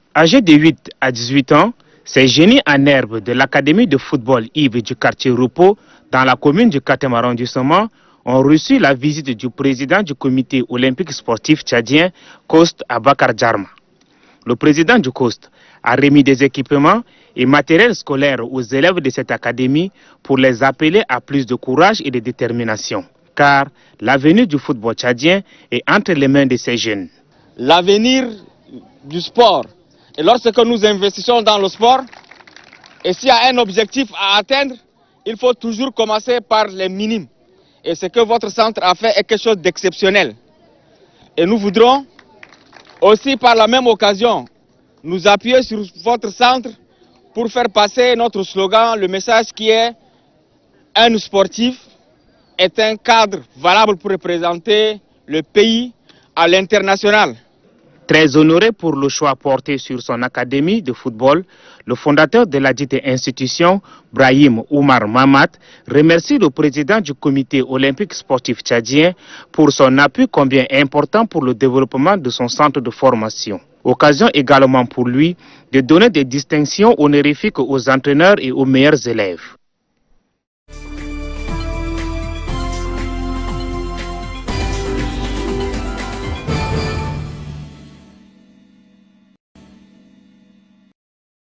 Âgés de 8 à 18 ans, ces génies en herbe de l'académie de football Yves du quartier Repos, dans la commune du 4e arrondissement, ont reçu la visite du président du comité olympique sportif tchadien, Coast Abakar Djarma. Le président du Coast a remis des équipements et matériel scolaire aux élèves de cette académie pour les appeler à plus de courage et de détermination. Car l'avenir du football tchadien est entre les mains de ces jeunes. L'avenir du sport. Et lorsque nous investissons dans le sport, et s'il y a un objectif à atteindre, il faut toujours commencer par les minimes. Et ce que votre centre a fait est quelque chose d'exceptionnel. Et nous voudrons aussi par la même occasion nous appuyer sur votre centre pour faire passer notre slogan, le message qui est un sportif est un cadre valable pour représenter le pays à l'international. Très honoré pour le choix porté sur son académie de football, le fondateur de la dite institution, Brahim Oumar Mamat, remercie le président du comité olympique sportif tchadien pour son appui combien important pour le développement de son centre de formation. Occasion également pour lui de donner des distinctions honorifiques aux entraîneurs et aux meilleurs élèves.